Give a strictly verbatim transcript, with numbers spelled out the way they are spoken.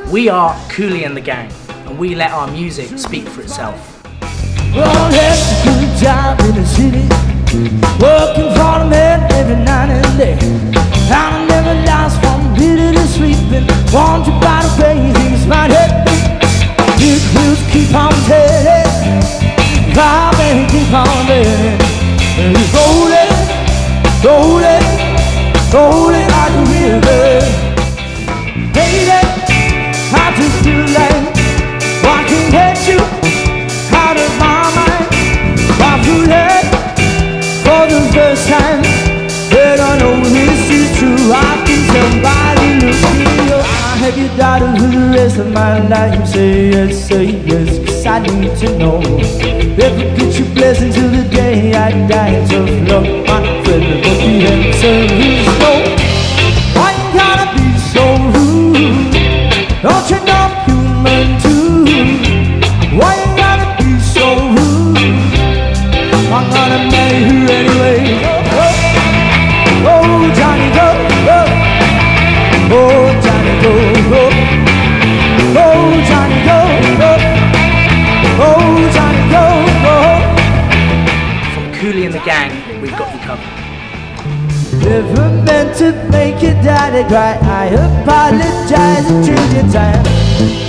We are CoolG and the Gang, and we let our music speak for itself. Well, that's a good job in the city, working for the man every night and day. I never lost from bitter to sleeping, warned you by the way things might have been. Big wheels keep on turning, vibe and keep on burning. And it's rolling, rolling, rolling like a river. Baby, I just feel like I can get you out of my mind. I feel that for the first time, that I know this is true. I can tell by the look in your eye. Have you doubted for the rest of my life? Say yes, say yes, cause I need to know if I get your blessing till the day I die. Tough love, my friend, but the answer is no. Why you gotta be so rude? Don't you know I'm human too? Why you gotta be so rude? I'm gonna marry you anyway. Oh, oh, Johnny, go, go. Oh, Johnny, go, go. Oh, Johnny, go, go. Oh, Johnny, go, go. From CoolG and the Gang, we've got you covered. Never meant to make your daddy cry. I apologize a trillion times.